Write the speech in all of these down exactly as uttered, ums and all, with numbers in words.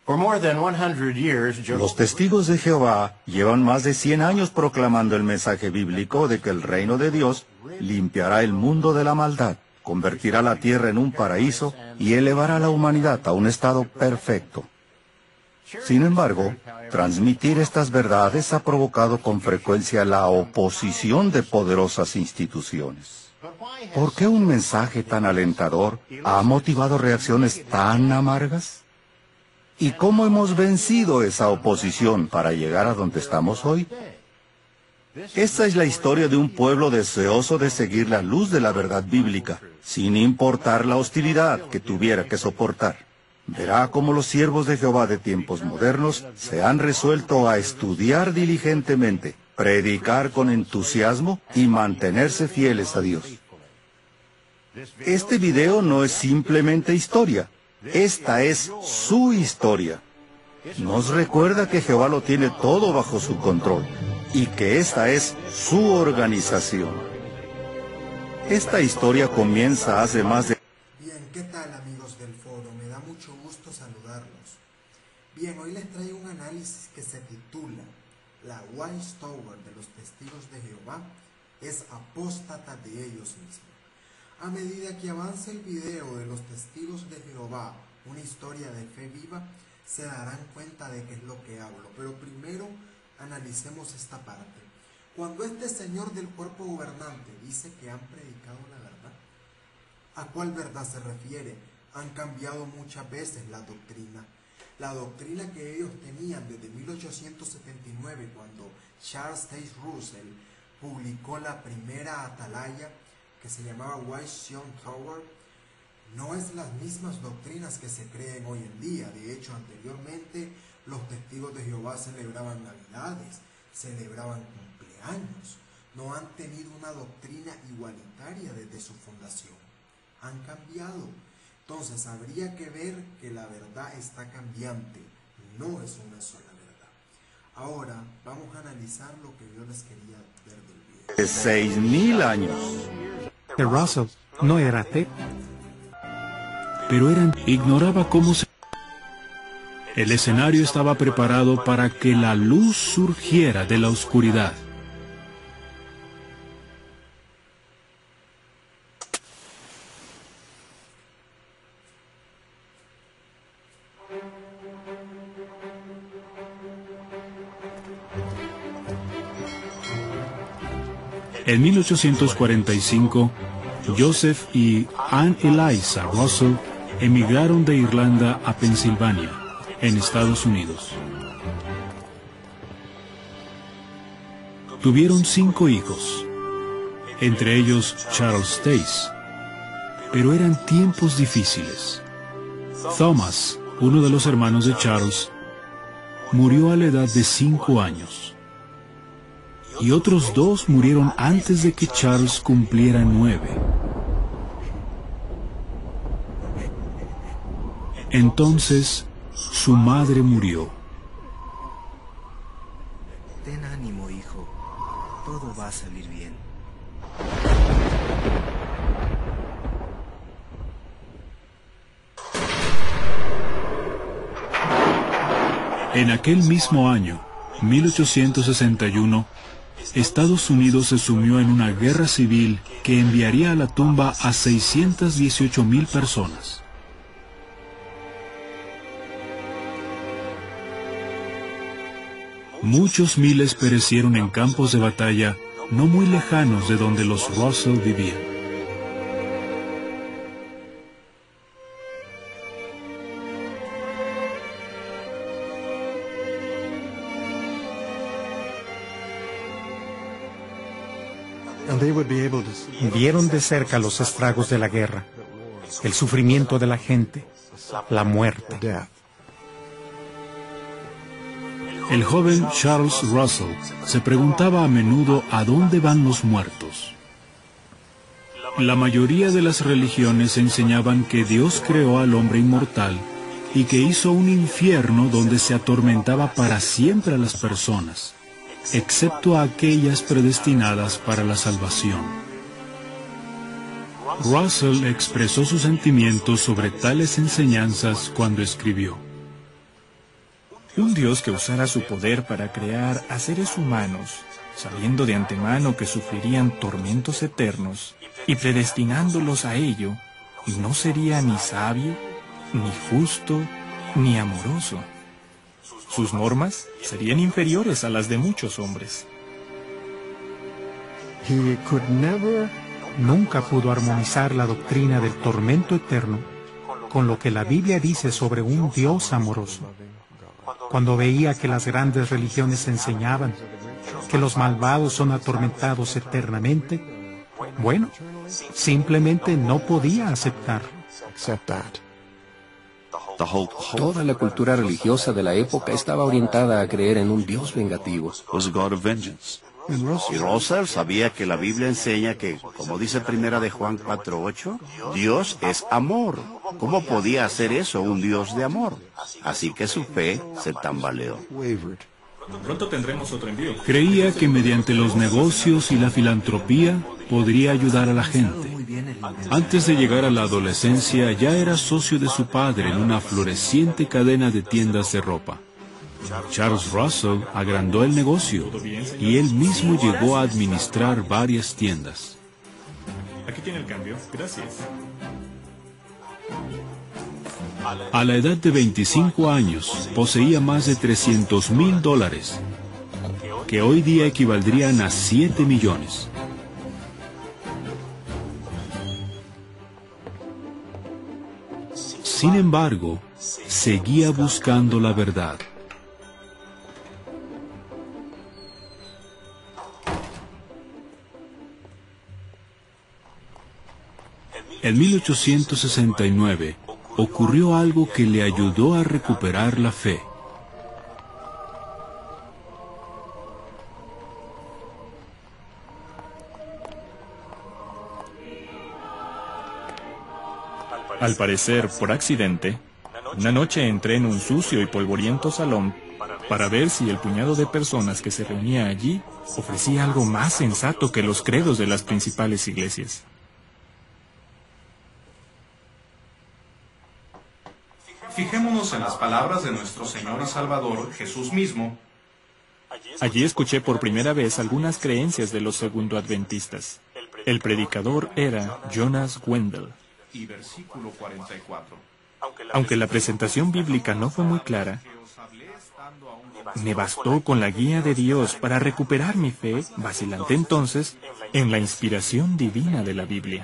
Los testigos de Jehová llevan más de cien años proclamando el mensaje bíblico de que el reino de Dios limpiará el mundo de la maldad, convertirá la tierra en un paraíso y elevará a la humanidad a un estado perfecto. Sin embargo, transmitir estas verdades ha provocado con frecuencia la oposición de poderosas instituciones. ¿Por qué un mensaje tan alentador ha motivado reacciones tan amargas? ¿Y cómo hemos vencido esa oposición para llegar a donde estamos hoy? Esta es la historia de un pueblo deseoso de seguir la luz de la verdad bíblica, sin importar la hostilidad que tuviera que soportar. Verá cómo los siervos de Jehová de tiempos modernos se han resuelto a estudiar diligentemente, predicar con entusiasmo y mantenerse fieles a Dios. Este video no es simplemente historia. Esta es su historia. Nos recuerda que Jehová lo tiene todo bajo su control y que esta es su organización. Esta historia comienza hace más de... Bien, ¿qué tal amigos del foro? Me da mucho gusto saludarlos. Bien, hoy les traigo un análisis que se titula La Watchtower de los Testigos de Jehová es apóstata de ellos mismos. A medida que avance el video de los Testigos de Jehová, una historia de fe viva, se darán cuenta de qué es lo que hablo. Pero primero analicemos esta parte. Cuando este señor del cuerpo gobernante dice que han predicado la verdad, ¿a cuál verdad se refiere? Han cambiado muchas veces la doctrina. La doctrina que ellos tenían desde mil ochocientos setenta y nueve, cuando Charles Taze Russell publicó la primera atalaya, que se llamaba Watchtower, no es las mismas doctrinas que se creen hoy en día. De hecho, anteriormente los testigos de Jehová celebraban navidades, celebraban cumpleaños. No han tenido una doctrina igualitaria desde su fundación. Han cambiado. Entonces, habría que ver que la verdad está cambiante. No es una sola verdad. Ahora, vamos a analizar lo que yo les quería ver del video. De seis mil años. Russell no era ateo, pero eran, ignoraba cómo se... El escenario estaba preparado para que la luz surgiera de la oscuridad. En mil ochocientos cuarenta y cinco, Joseph y Anne Eliza Russell emigraron de Irlanda a Pensilvania, en Estados Unidos. Tuvieron cinco hijos, entre ellos Charles Taze, pero eran tiempos difíciles. Thomas, uno de los hermanos de Charles, murió a la edad de cinco años. Y otros dos murieron antes de que Charles cumpliera nueve. Entonces, su madre murió. Ten ánimo, hijo. Todo va a salir bien. En aquel mismo año, mil ochocientos sesenta y uno, Estados Unidos se sumió en una guerra civil que enviaría a la tumba a seiscientas dieciocho mil personas. Muchos miles perecieron en campos de batalla no muy lejanos de donde los Russell vivían. vieron de cerca los estragos de la guerra, el sufrimiento de la gente, la muerte. El joven Charles Russell se preguntaba a menudo a dónde van los muertos. La mayoría de las religiones enseñaban que Dios creó al hombre inmortal y que hizo un infierno donde se atormentaba para siempre a las personas, excepto a aquellas predestinadas para la salvación. Russell expresó sus sentimientos sobre tales enseñanzas cuando escribió: Un Dios que usara su poder para crear a seres humanos, sabiendo de antemano que sufrirían tormentos eternos y predestinándolos a ello, no sería ni sabio, ni justo, ni amoroso. Sus normas serían inferiores a las de muchos hombres. Nunca pudo armonizar la doctrina del tormento eterno con lo que la Biblia dice sobre un Dios amoroso. Cuando veía que las grandes religiones enseñaban que los malvados son atormentados eternamente, bueno, simplemente no podía aceptar. Toda la cultura religiosa de la época estaba orientada a creer en un Dios vengativo. Y Russell sabía que la Biblia enseña que, como dice Primera de Juan cuatro ocho, Dios es amor. ¿Cómo podía hacer eso un Dios de amor? Así que su fe se tambaleó. Pronto tendremos otro envío. Creía que mediante los negocios y la filantropía podría ayudar a la gente. Antes de llegar a la adolescencia ya era socio de su padre en una floreciente cadena de tiendas de ropa. Charles Russell agrandó el negocio y él mismo llegó a administrar varias tiendas. Aquí tiene el cambio. Gracias. A la edad de veinticinco años, poseía más de trescientos mil dólares, que hoy día equivaldrían a siete millones. Sin embargo, seguía buscando la verdad. En mil ochocientos sesenta y nueve ocurrió algo que le ayudó a recuperar la fe. Al parecer, por accidente, una noche entré en un sucio y polvoriento salón para ver si el puñado de personas que se reunía allí ofrecía algo más sensato que los credos de las principales iglesias. Fijémonos en las palabras de nuestro Señor y Salvador, Jesús mismo. Allí escuché por primera vez algunas creencias de los segundo-adventistas. El predicador era Jonas Wendell. Y versículo cuarenta y cuatro. Aunque la presentación bíblica no fue muy clara, me bastó con la guía de Dios para recuperar mi fe, vacilante entonces, en la inspiración divina de la Biblia.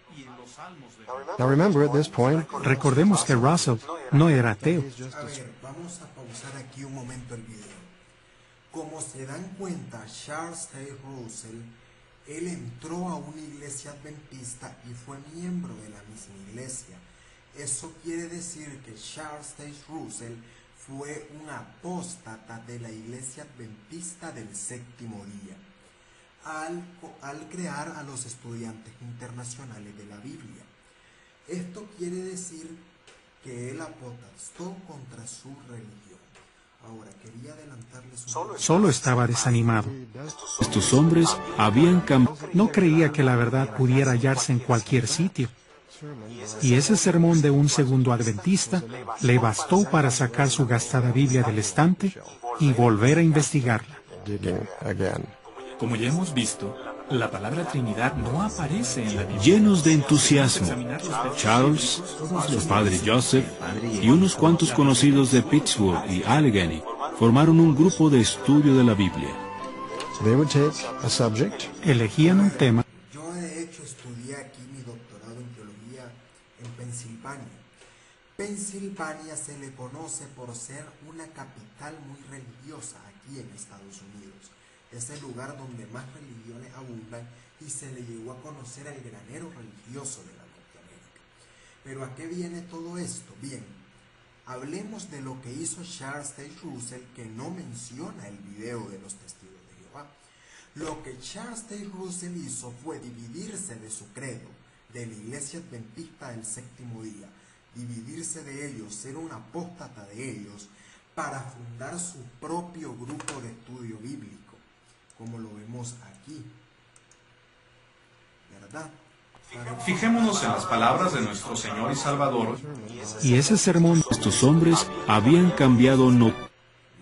Recordemos que Russell no era ateo. A ver, vamos a pausar aquí un momento el video. Como se dan cuenta, Charles Taze Russell, él entró a una iglesia adventista y fue miembro de la misma iglesia. Eso quiere decir que Charles Taze Russell fue un apóstata de la iglesia adventista del séptimo día, al, al crear a los estudiantes internacionales de la Biblia. Esto quiere decir que él apostó contra su religión. Ahora, quería adelantarles un... Solo estaba desanimado. Estos hombres habían cambiado. No creía que la verdad pudiera hallarse en cualquier sitio. Y ese sermón de un segundo adventista le bastó para sacar su gastada Biblia del estante y volver a investigarla. Como ya hemos visto, la palabra Trinidad no aparece en la Biblia. Llenos de entusiasmo, Charles, su padre Joseph y unos cuantos conocidos de Pittsburgh y Allegheny formaron un grupo de estudio de la Biblia. Elegían un tema. Yo de hecho estudié aquí mi doctorado en teología en Pensilvania. Pensilvania se le conoce por ser una capital muy religiosa aquí en Estados Unidos. Es el lugar donde más religiones abundan y se le llegó a conocer el granero religioso de la Norteamérica. Pero ¿a qué viene todo esto? Bien, hablemos de lo que hizo Charles Taze Russell, que no menciona el video de los testigos de Jehová. Lo que Charles Taze Russell hizo fue dividirse de su credo, de la iglesia adventista del séptimo día, dividirse de ellos, ser un apóstata de ellos, para fundar su propio grupo de estudio bíblico, como lo vemos aquí, ¿verdad? Fijémonos en las palabras de nuestro Señor y Salvador. Y ese sermón... Estos hombres habían cambiado no.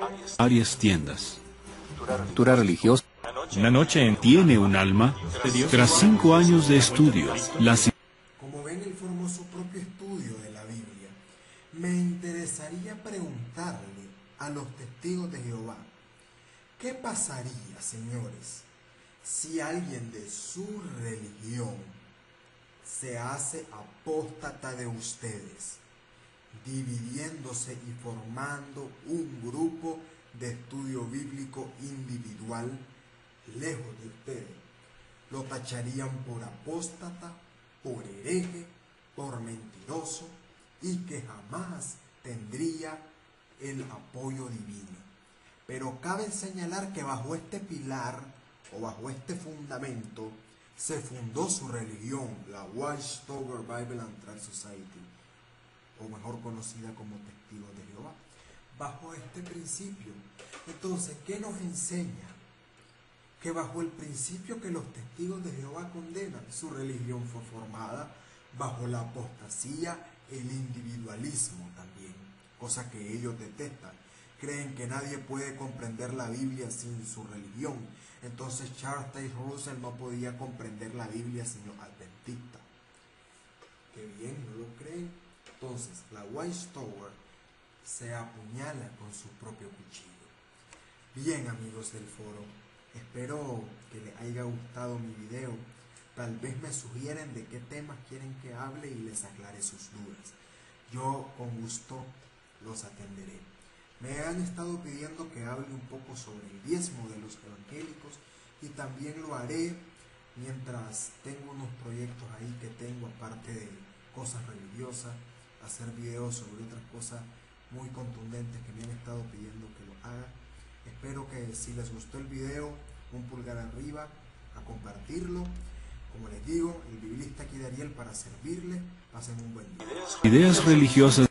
varias tiendas. Cultura religiosa. Una noche en Tiene un alma. Tras cinco años de estudio, la Como ven el formoso propio estudio de la Biblia, me interesaría preguntarle a los testigos de Jehová, ¿qué pasaría, señores, si alguien de su religión se hace apóstata de ustedes, dividiéndose y formando un grupo de estudio bíblico individual lejos de ustedes? Lo tacharían por apóstata, por hereje, por mentiroso y que jamás tendría el apoyo divino. Pero cabe señalar que bajo este pilar o bajo este fundamento se fundó su religión, la Watchtower Bible and Tract Society, o mejor conocida como Testigos de Jehová, bajo este principio. Entonces, ¿qué nos enseña? Que bajo el principio que los testigos de Jehová condenan, su religión fue formada bajo la apostasía, el individualismo también, cosa que ellos detestan. Creen que nadie puede comprender la Biblia sin su religión. Entonces Charles Taze Russell no podía comprender la Biblia sino adventista. Qué bien, ¿no lo creen? Entonces, la Watchtower se apuñala con su propio cuchillo. Bien, amigos del foro, espero que les haya gustado mi video. Tal vez me sugieren de qué temas quieren que hable y les aclare sus dudas. Yo con gusto los atenderé. Me han estado pidiendo que hable un poco sobre el diezmo de los evangélicos y también lo haré mientras tengo unos proyectos ahí que tengo aparte de cosas religiosas, hacer videos sobre otras cosas muy contundentes que me han estado pidiendo que lo haga. Espero que si les gustó el video, un pulgar arriba, a compartirlo. Como les digo, el biblista aquí de Ariel para servirle. Pasen un buen día. ideas religiosas